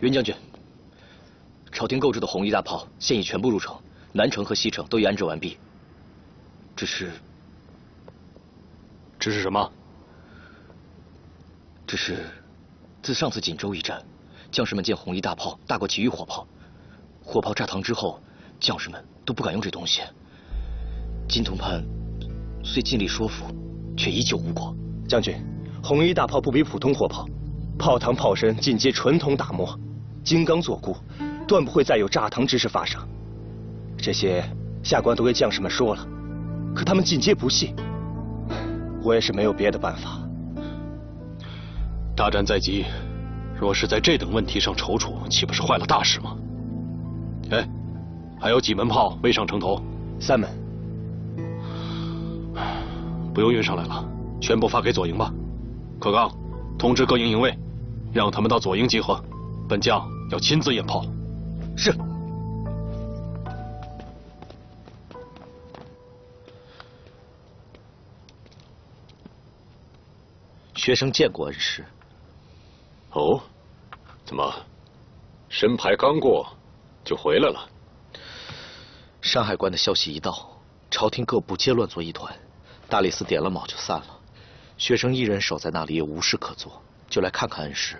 袁将军，朝廷购置的红衣大炮现已全部入城，南城和西城都已安置完毕。只是什么？只是自上次锦州一战，将士们见红衣大炮大过其余火炮，火炮炸膛之后，将士们都不敢用这东西。金同判虽尽力说服，却依旧无果。 将军，红衣大炮不比普通火炮，炮膛炮身尽皆纯铜打磨，金刚做固，断不会再有炸膛之事发生。这些下官都给将士们说了，可他们尽皆不信。我也是没有别的办法。 大战在即，若是在这等问题上踌躇，岂不是坏了大事吗？哎，还有几门炮未上城头 ？3门。 不用运上来了，全部发给左营吧。可刚，通知各营营卫，让他们到左营集合，本将要亲自验炮。 是。学生见过恩师。 哦，怎么，申牌刚过就回来了？ 山海关的消息一到，朝廷各部皆乱作一团。大理寺点了卯就散了，学生一人守在那里也无事可做，就来看看恩师。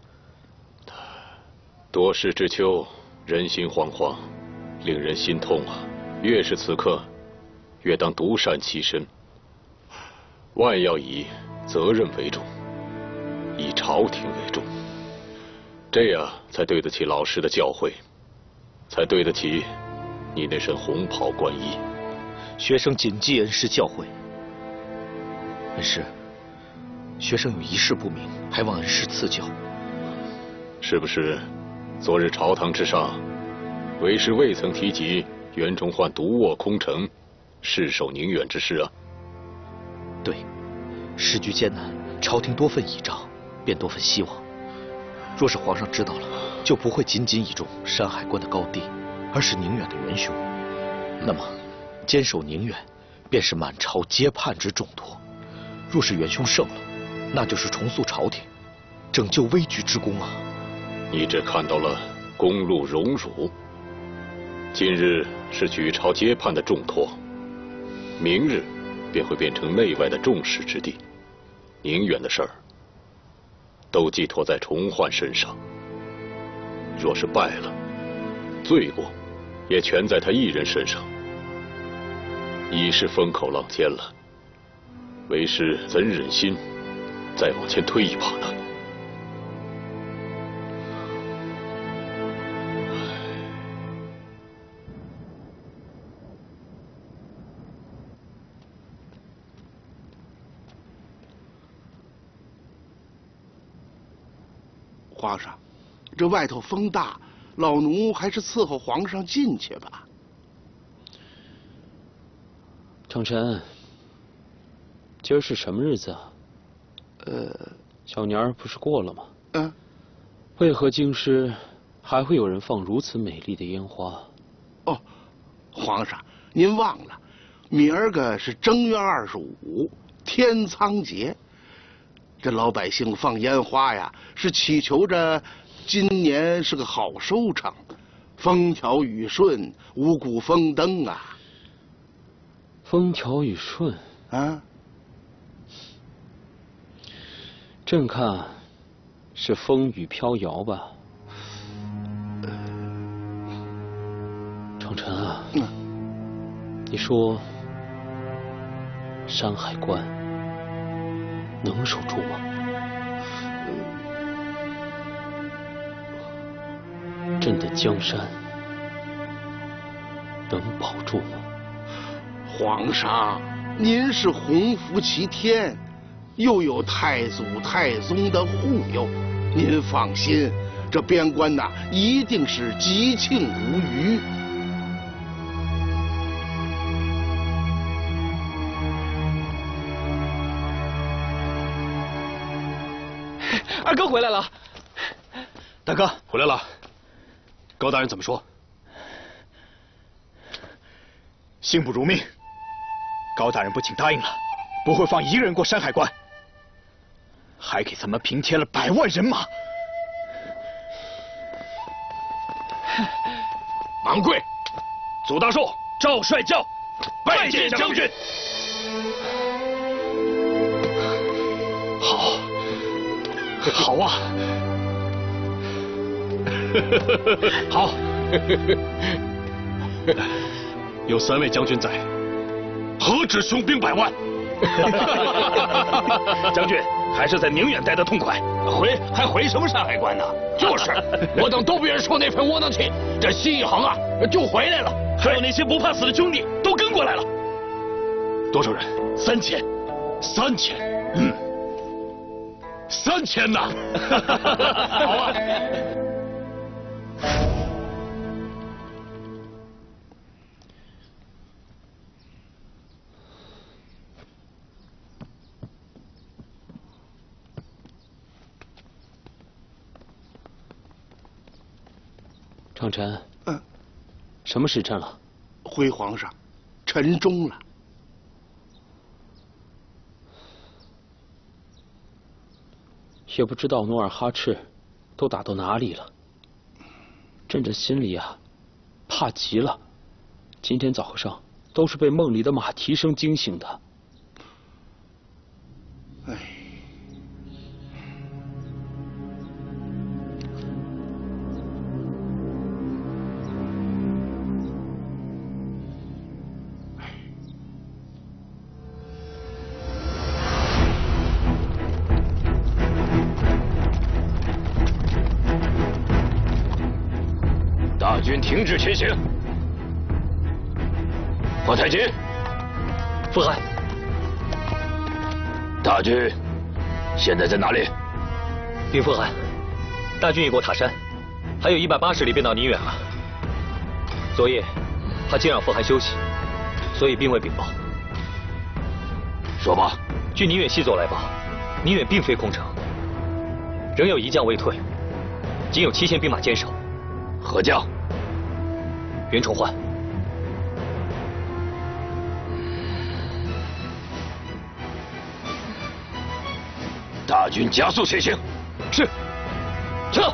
多事之秋，人心惶惶，令人心痛啊！越是此刻，越当独善其身，万要以责任为重，以朝廷为重，这样才对得起老师的教诲，才对得起你那身红袍官衣。 学生谨记恩师教诲。恩师，学生有一事不明，还望恩师赐教。 是不是昨日朝堂之上，为师未曾提及袁崇焕独卧空城，誓守宁远之事啊？ 对，时局艰难，朝廷多份倚仗，便多份希望。若是皇上知道了，就不会仅仅倚重山海关的高低，而是宁远的元凶。那么，坚守宁远，便是满朝皆盼之重托。若是元凶胜了，那就是重塑朝廷、拯救危局之功啊！ 你只看到了公路荣辱，今日是举朝皆盼的重托，明日便会变成内外的众矢之的。宁远的事儿，都寄托在崇焕身上。若是败了，罪过也全在他一人身上。已是风口浪尖了，为师怎忍心再往前推一把呢？ 皇上，这外头风大，老奴还是伺候皇上进去吧。 程晨，今儿是什么日子啊？小年儿不是过了吗？ 嗯。 为何京师还会有人放如此美丽的烟花？ 哦，皇上，您忘了，明儿个是正月25，天仓节。这老百姓放烟花呀，是祈求着今年是个好收成，风调雨顺，五谷丰登啊。 风调雨顺啊， 朕看是风雨飘摇吧。程晨啊，你说山海关能守住吗？朕的江山能保住吗？ 皇上，您是洪福齐天，又有太祖太宗的护佑，您放心，这边关呐一定是吉庆无虞。 二哥回来了， 大哥回来了。高大人怎么说？ 幸不如命。高大人不仅答应了，不会放一个人过山海关，还给咱们平添了100万人马。 昂贵。祖大寿，赵帅教，拜见将军。好，好啊，好。有3位将军在，何止雄兵100万？ 将军还是在宁远待得痛快，回什么山海关呢？ 就是，我等都不愿受那份窝囊气。这西一行啊，就回来了， 还有那些不怕死的兄弟都跟过来了。 多少人？3000。3000。3000呐！好啊。 长臣，什么时辰了？ 回皇上，晨钟了。 也不知道努尔哈赤都打到哪里了。朕这心里啊，怕极了。今天早上都是被梦里的马蹄声惊醒的。 哎。 大军停止前行。皇太极， 父汗， 大军现在在哪里？ 禀父汗，大军已过塔山，还有180里便到宁远了。昨夜怕惊扰父汗休息，所以并未禀报。 说吧。 据宁远西左来报，宁远并非空城，仍有1将未退，仅有7000兵马坚守。 何将？ 袁崇焕。 大军加速前行。 是。撤。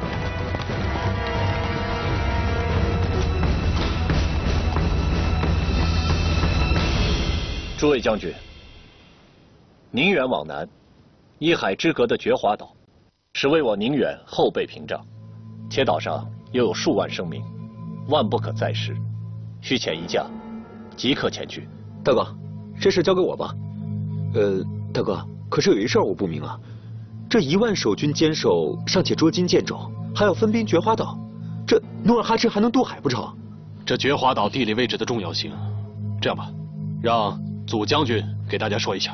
诸位将军，宁远往南，一海之隔的觉华岛，是为我宁远后备屏障，且岛上又有数万生民，万不可再失。需遣1将，即刻前去。 大哥，这事交给我吧。大哥，可是有一事我不明啊，这1万守军坚守，尚且捉襟见肘，还要分兵觉华岛，这努尔哈赤还能渡海不成？ 这觉华岛地理位置的重要性，这样吧，让祖将军给大家说一下。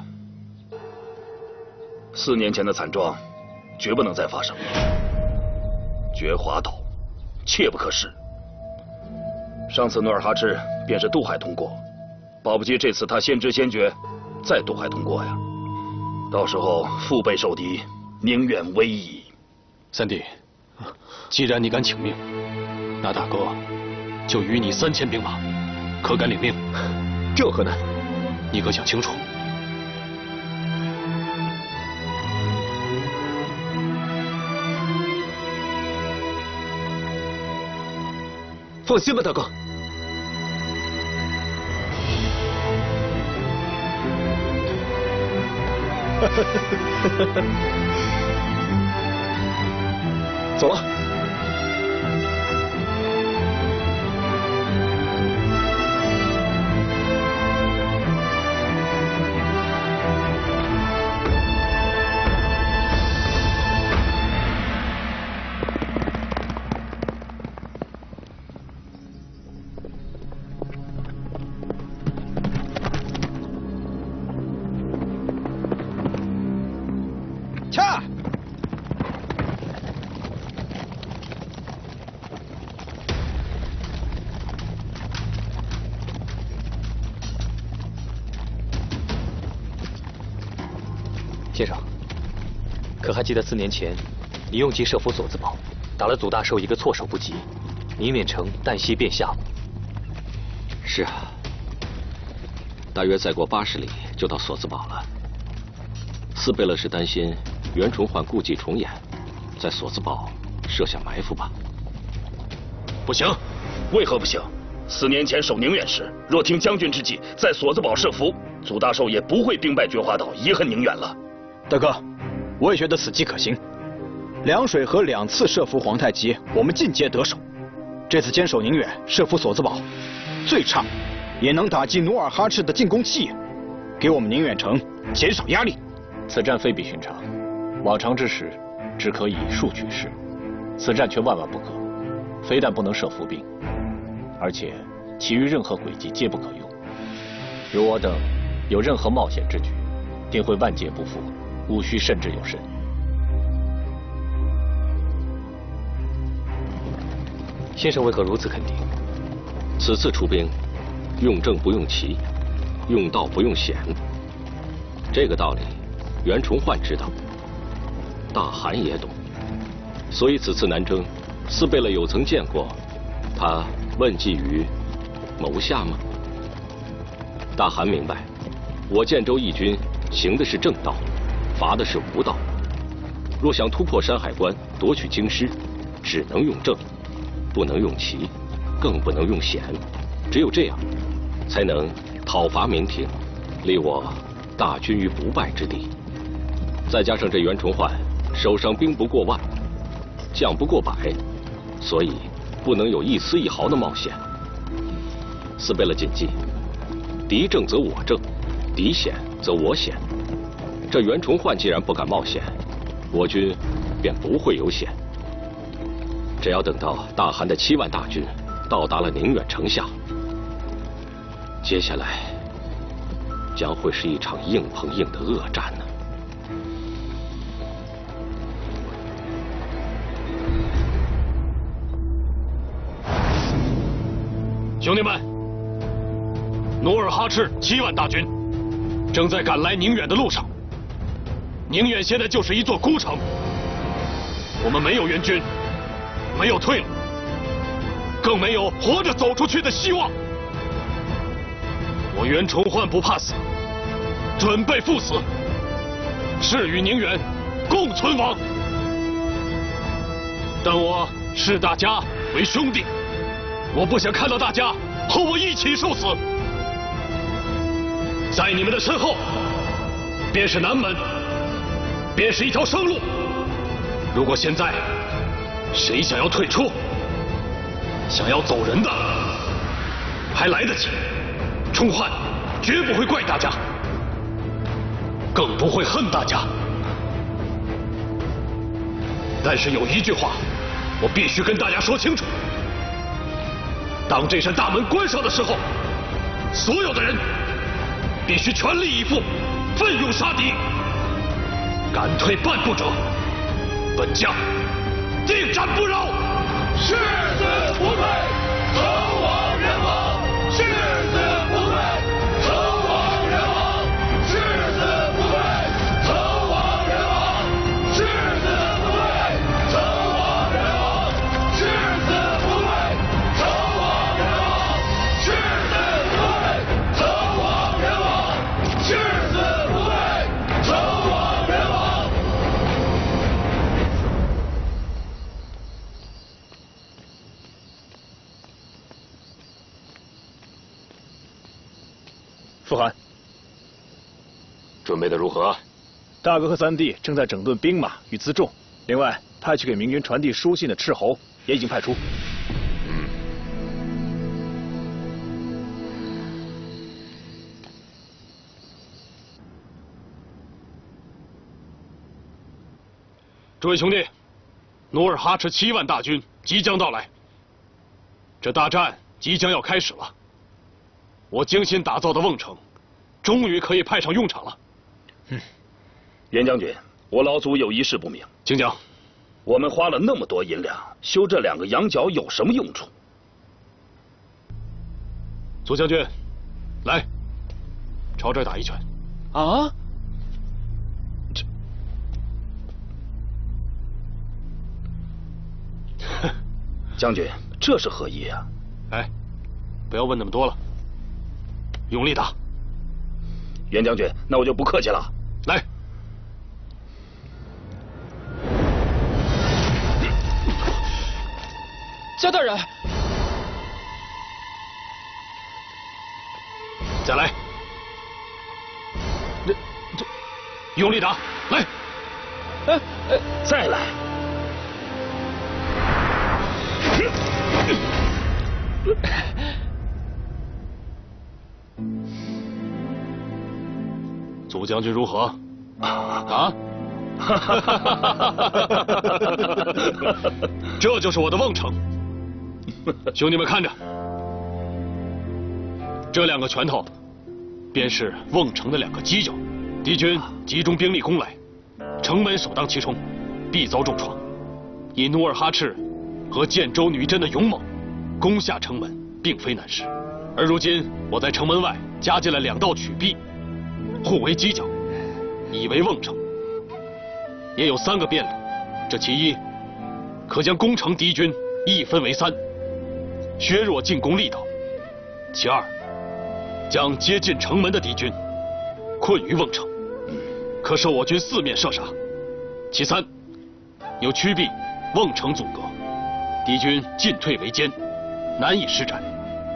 4年前的惨状，绝不能再发生。觉华岛，切不可失。上次努尔哈赤便是渡海通过，保不齐这次他先知先觉，再渡海通过呀。到时候腹背受敌，宁远危矣。 三弟，既然你敢请命，那大哥就予你3000兵马，可敢领命？ 这何难？ 你可想清楚。 放心吧，大哥。走了。 先生，可还记得4年前，你用计设伏锁子堡，打了祖大寿一个措手不及，宁远城旦夕便下吗？ 是啊，大约再过80里就到锁子堡了。斯贝勒是担心袁崇焕故伎重演，在锁子堡设下埋伏吧？ 不行， 为何不行？4年前守宁远时，若听将军之计，在锁子堡设伏，祖大寿也不会兵败绝华岛，遗恨宁远了。 大哥，我也觉得此计可行。凉水河2次设伏皇太极，我们尽皆得手。这次坚守宁远，设伏锁子堡，最差也能打击努尔哈赤的进攻气焰，给我们宁远城减少压力。 此战非比寻常，往常之时只可以数取势，此战却万万不可。非但不能设伏兵，而且其余任何诡计皆不可用。如我等有任何冒险之举，定会万劫不复，务须慎之又慎。 先生为何如此肯定？此次出兵，用正不用奇，用道不用险，这个道理袁崇焕知道，大汗也懂，所以此次南征，斯贝勒有曾见过他问计于谋下吗？大汗明白，我建州义军行的是正道，伐的是无道。若想突破山海关，夺取京师，只能用正，不能用奇，更不能用险。只有这样，才能讨伐明廷，立我大军于不败之地。再加上这袁崇焕手上兵不过万，将不过百，所以不能有一丝一毫的冒险。斯贝勒谨记，敌正则我正，敌险则我险。这袁崇焕既然不敢冒险，我军便不会有险。只要等到大汗的7万大军到达了宁远城下，接下来将会是一场硬碰硬的恶战呢。 兄弟们，努尔哈赤7万大军正在赶来宁远的路上。宁远现在就是一座孤城，我们没有援军，没有退路，更没有活着走出去的希望。我袁崇焕不怕死，准备赴死，誓与宁远共存亡。但我视大家为兄弟，我不想看到大家和我一起受死。在你们的身后，便是南门，便是一条生路。如果现在谁想要退出，想要走人的，还来得及。崇焕绝不会怪大家，更不会恨大家。但是有一句话，我必须跟大家说清楚：当这扇大门关上的时候，所有的人必须全力以赴，奋勇杀敌。敢退半步者，本将定斩不饶。誓死不退，成王人亡。誓死不退，成王人亡。誓死不退，成王人亡。誓死不退，成王人亡。誓死不退，成王人亡。誓死不退，成王人亡。誓死不退，成王人亡。 傅汗， 准备的如何？ 大哥和三弟正在整顿兵马与辎重，另外派去给明军传递书信的斥候也已经派出。 诸位兄弟，努尔哈赤7万大军即将到来，这大战即将要开始了。我精心打造的瓮城，终于可以派上用场了。 袁将军，我老祖有一事不明， 请讲。 我们花了那么多银两修这2个羊角有什么用处？ 左将军，来，朝这儿打一拳。 啊！ 将军，这是何意啊？ 哎，不要问那么多了，用力打。 袁将军，那我就不客气了。 来。 焦大人， 再来，用力打，来， 再来。 祖将军如何？啊？这就是我的瓮城。兄弟们看着，这2个拳头，便是瓮城的2个犄角。敌军集中兵力攻来，城门首当其冲，必遭重创。以努尔哈赤和建州女真的勇猛，攻下城门并非难事。而如今我在城门外加建了2道曲壁，互为犄角，以为瓮城。也有3个便路，这其一，可将攻城敌军一分为3，削弱进攻力道；其二，将接近城门的敌军困于瓮城，可受我军4面射杀；其三，有曲壁瓮城阻隔，敌军进退维艰，难以施展，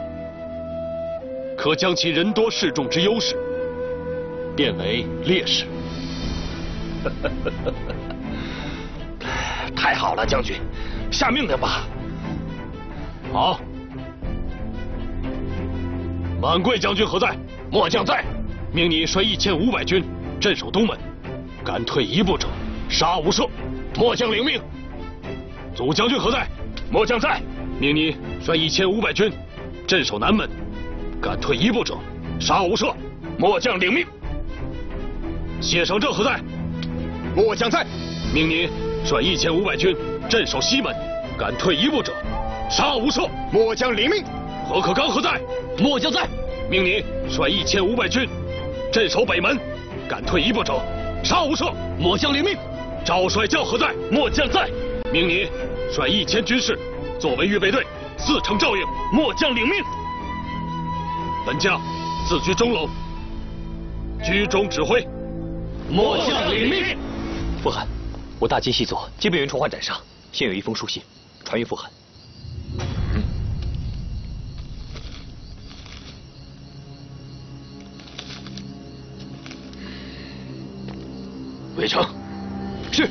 可将其人多势众之优势变为劣势。 太好了，将军，下命令吧。 好。满贵将军何在？ 末将在。 命你率1500军镇守东门，敢退一步者，杀无赦。 末将领命。 祖将军何在？ 末将在。 命你率1500军镇守南门，敢退一步者，杀无赦。 末将领命。 谢胜正何在？ 末将在。 命你率1500军镇守西门，敢退一步者，杀无赦。 末将领命。 何可刚何在？ 末将在。 命你率1500军镇守北门，敢退一步者，杀无赦。 末将领命。 赵帅教何在？ 末将在。 命你率1000军士作为预备队，4城照应。 末将领命。 本将自居钟楼，居中指挥。 末将领命。 傅汗，我大惊细作，皆被袁崇焕斩杀。现有一封书信，传于傅汗。 韦成， 是。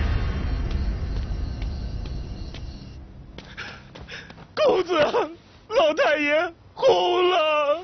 公子，老太爷红了。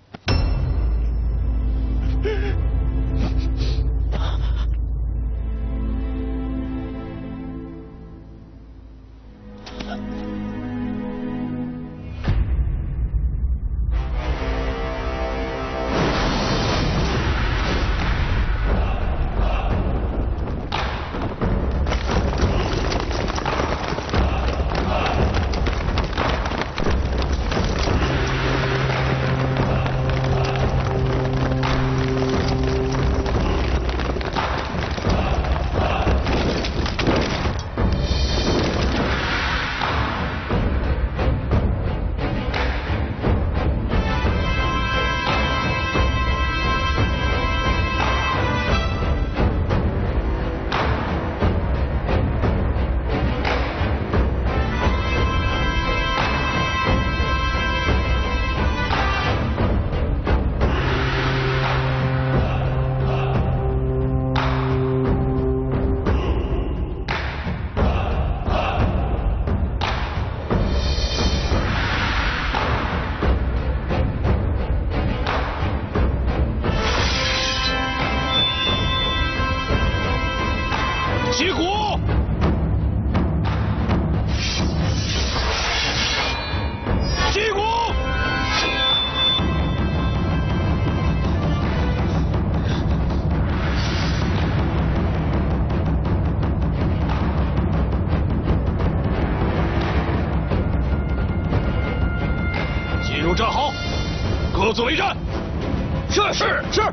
各自为战。 是。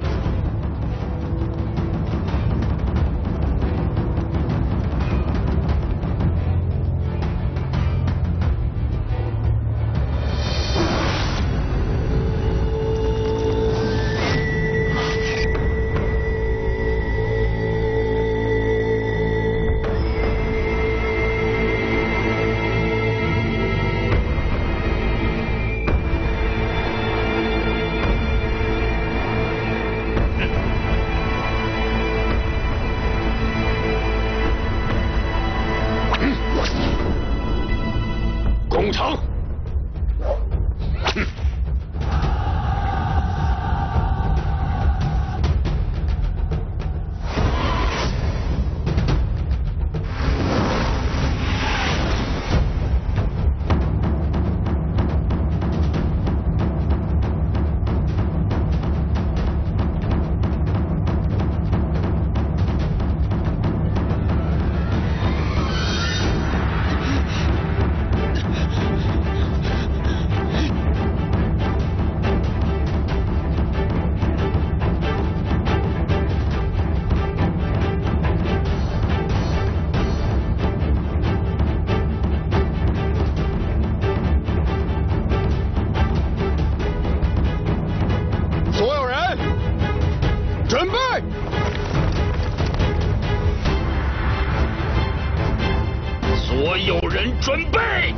攻城！哼！准备！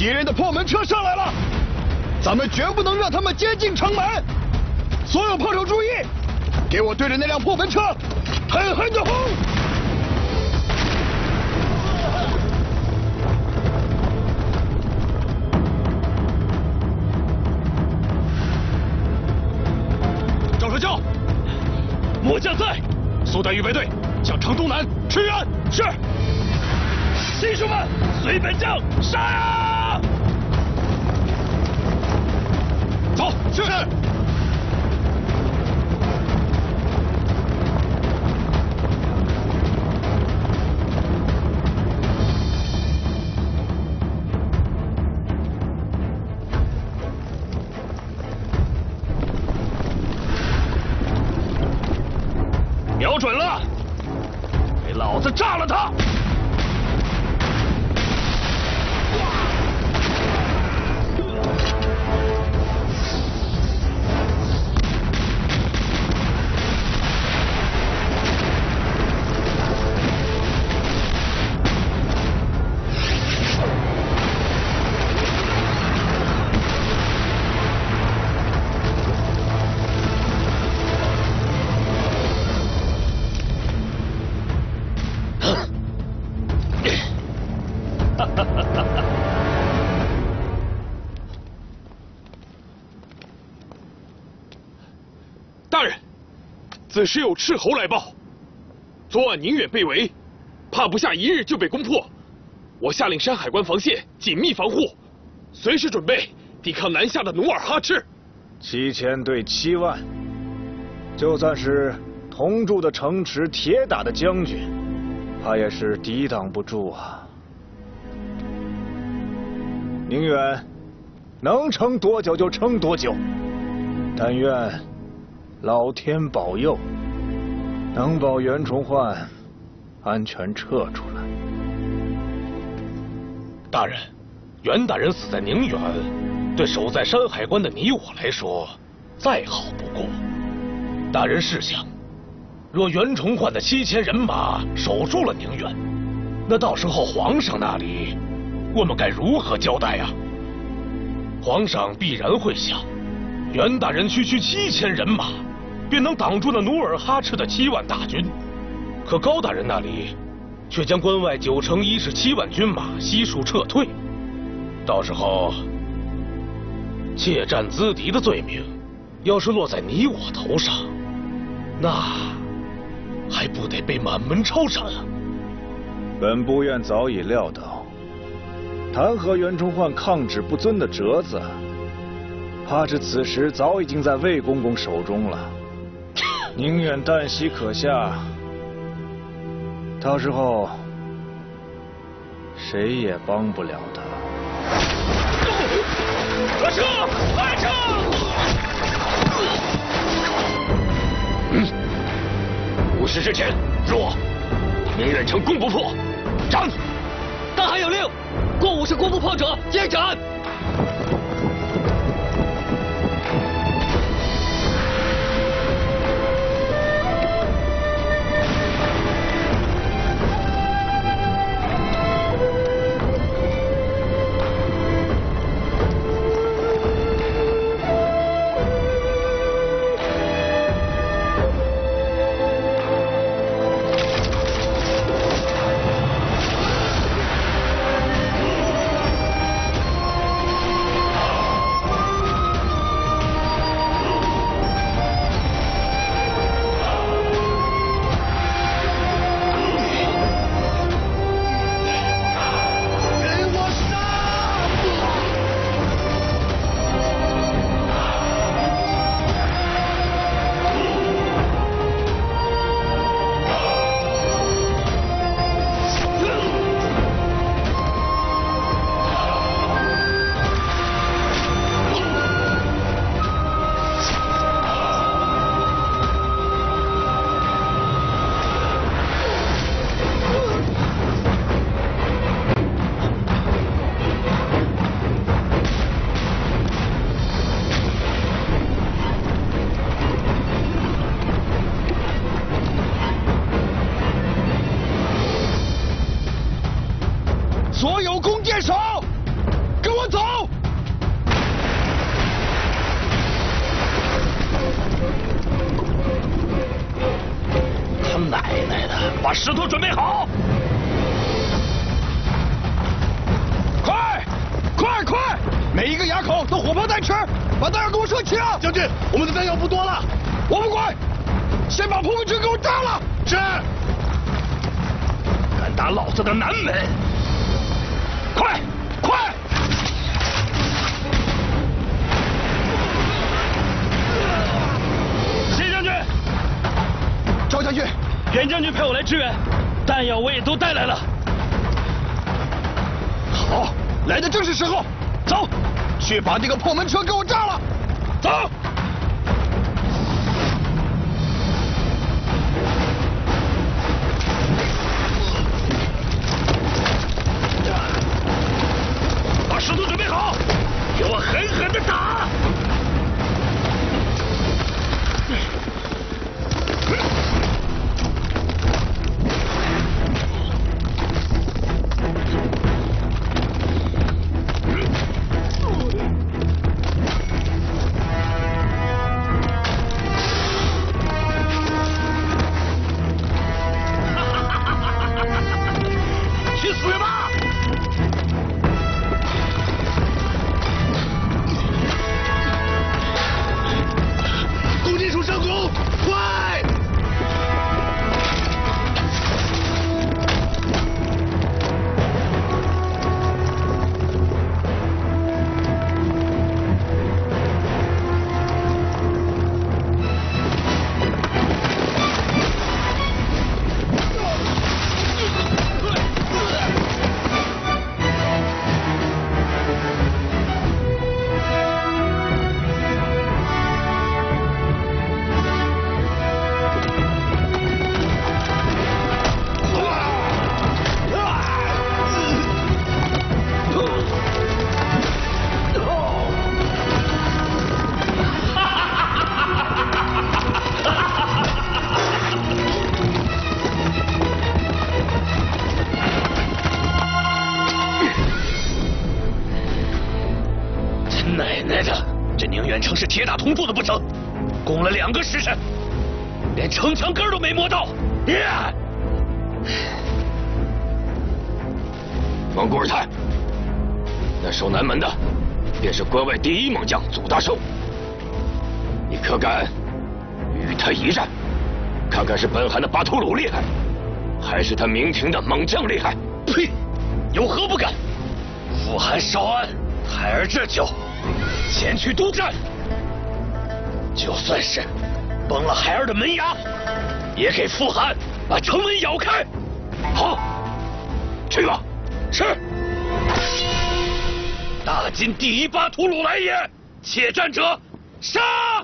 敌人的破门车上来了，咱们绝不能让他们接近城门。所有炮手注意，给我对着那辆破门车狠狠地轰！ 赵守教，末将在，速带预备队向城东南驰援。是。新叔们，随本将杀呀！走，是。瞄准了，给老子炸了他！大人，子时有斥候来报，昨晚宁远被围，怕不下一日就被攻破。我下令山海关防线紧密防护，随时准备抵抗南下的努尔哈赤。 7000对7万，就算是铜铸的城池、铁打的将军，他也是抵挡不住啊。宁远能撑多久就撑多久，但愿老天保佑，能保袁崇焕安全撤出来。 大人，袁大人死在宁远，对守在山海关的你我来说，再好不过。大人试想，若袁崇焕的7000人马守住了宁远，那到时候皇上那里，我们该如何交代啊？皇上必然会想，袁大人区7000人马，便能挡住那努尔哈赤的7万大军。可高大人那里，却将关外9城17万军马悉数撤退。到时候，怯战资敌的罪名，要是落在你我头上，那还不得被满门抄斩啊！ 本部院早已料到，弹劾袁崇焕抗旨不遵的折子，怕是此时早已经在魏公公手中了。宁远旦夕可下，到时候谁也帮不了他。 快撤！快撤！5时之前，若宁远城攻不破，斩！ 大汗有令，过50攻不破者皆斩。 把石头准备好！ 快！每一个垭口都火炮弹吃，把弹药给我射齐了！ 将军，我们的弹药不多了， 我不管，先把破门车给我炸了！ 是。 敢打老子的南门！快！谢将军， 赵将军， 袁将军派我来支援，弹药我也都带来了。 好，来的正是时候，走，去把这个破门车给我炸了！走。 把石头准备好，给我狠狠的打！去死吧！ 弓箭手上弓，快！ 奶奶的，这宁远城是铁打铜做的不成？攻了2个时辰，连城墙根都没摸到。 蒙古尔泰，那守南门的便是关外第一猛将祖大寿，你可敢与他一战？看看是本汗的巴图鲁厉害，还是他明廷的猛将厉害？ 呸！有何不敢？富汗少安，孩儿这就前去督战，就算是崩了孩儿的门牙，也给富汗把城门咬开。 好，去吧。 是。大金第一巴图鲁来也，且战者杀！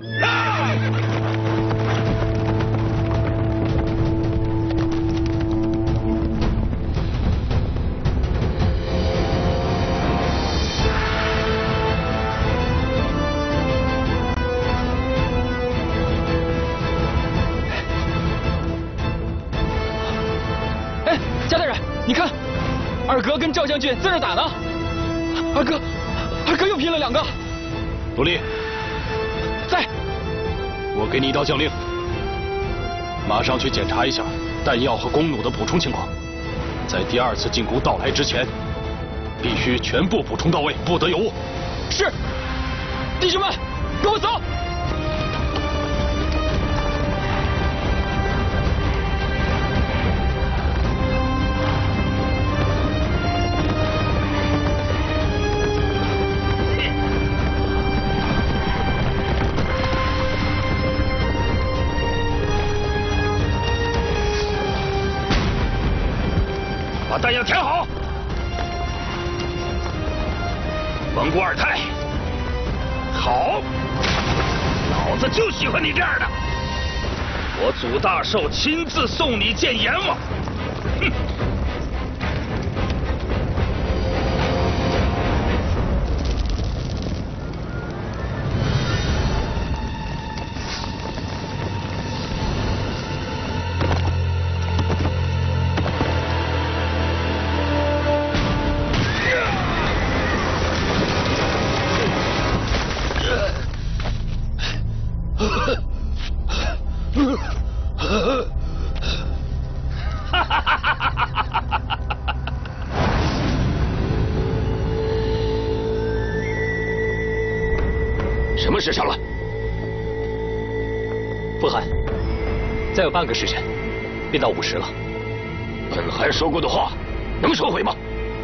贾大人，你看，二哥跟赵将军在这打呢。二哥又拼了2个。 独立， 在。 我给你一道将令，马上去检查一下弹药和弓弩的补充情况，在第2次进攻到来之前，必须全部补充到位，不得有误。 是。弟兄们，跟我走。 把弹药填好。蒙古尔泰，好，老子就喜欢你这样的。我祖大寿亲自送你见阎王。哼！哈什么时辰了？ 傅汗，再有半个时辰，便到午时了。 本汗说过的话，能收回吗？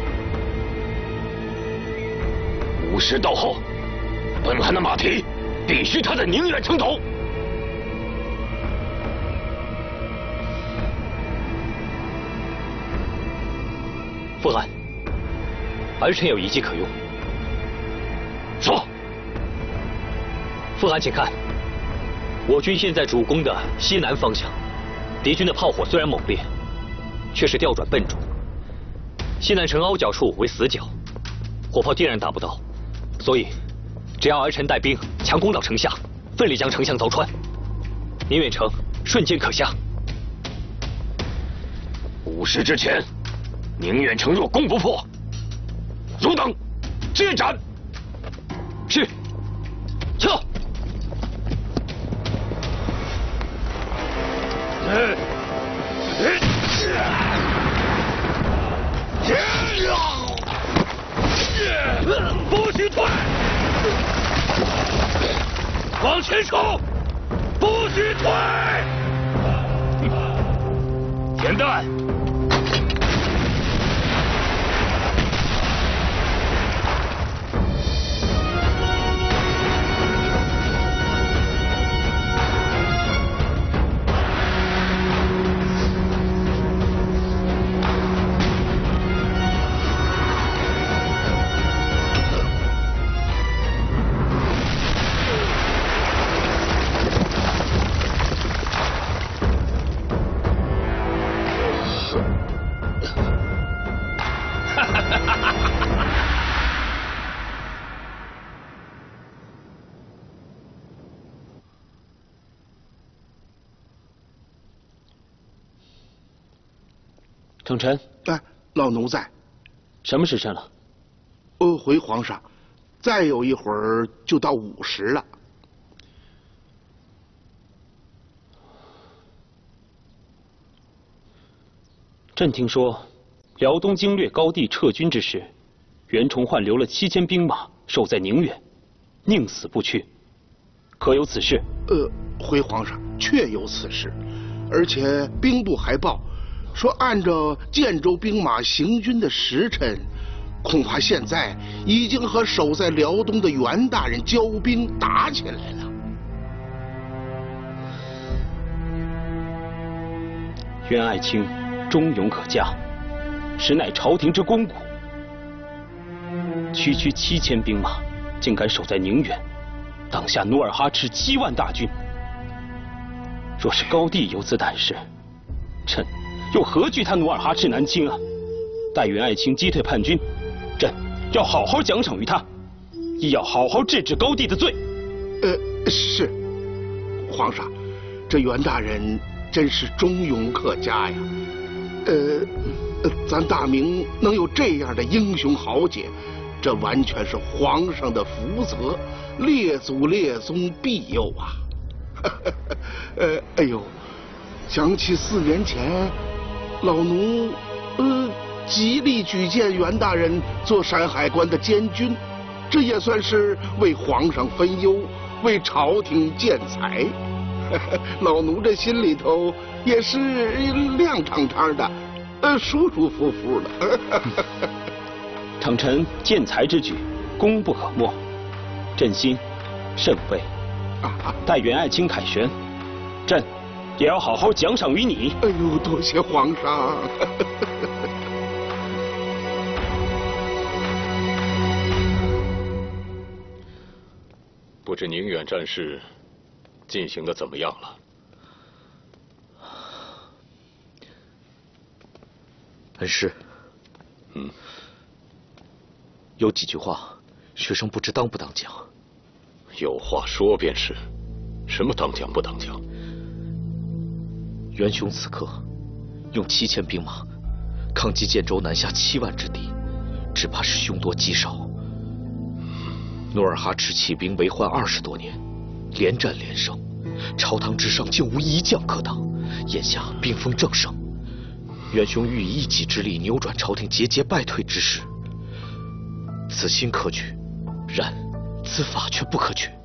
午时到后，本汗的马蹄必须踏在宁远城头。 傅汗，儿臣有一计可用。 说。 傅汗，请看，我军现在主攻的西南方向，敌军的炮火虽然猛烈，却是调转笨拙。西南城凹角处为死角，火炮定然打不到，所以只要儿臣带兵强攻到城下，奋力将城墙凿穿，宁远城瞬间可下。 午时之前，宁远城若攻不破，汝等接斩。 是。撤。 不许退！往前冲！不许退！填弹！ 程臣， 哎，老奴在。 什么时辰了？ 回皇上，再有一会儿就到午时了。 朕听说，辽东经略高帝撤军之时，袁崇焕留了7000兵马守在宁远，宁死不屈，可有此事？ 回皇上，确有此事，而且兵部还报说，按照建州兵马行军的时辰，恐怕现在已经和守在辽东的袁大人交兵打起来了。 袁爱卿忠勇可嘉，实乃朝廷之肱骨。区7000兵马，竟敢守在宁远，挡下努尔哈赤7万大军。若是高帝有此胆识，朕又何惧他努尔哈赤南侵啊？待袁爱卿击退叛军，朕要好好奖赏于他，亦要好好治治高帝的罪。 是，皇上，这袁大人真是忠勇可嘉呀。咱大明能有这样的英雄豪杰，这完全是皇上的福泽，列祖列宗庇佑啊。哎呦，想起4年前，老奴极力举荐袁大人做山海关的监军，这也算是为皇上分忧，为朝廷建才。老奴这心里头也是亮堂堂的，舒舒服服的。 程臣建才之举，功不可没，朕心甚慰。待袁爱卿凯旋，朕也要好好奖赏于你。 哎呦，多谢皇上。 不知宁远战事进行的怎么样了？ 恩师，有几句话，学生不知当不当讲。 有话说便是，什么当讲不当讲？ 元雄此刻用7000兵马抗击建州南下7万之敌，只怕是凶多吉少。努尔哈赤起兵为患20多年，连战连胜，朝堂之上竟无一将可挡。眼下兵锋正盛，元雄欲以一己之力扭转朝廷节节败退之势，此心可取，然此法却不可取。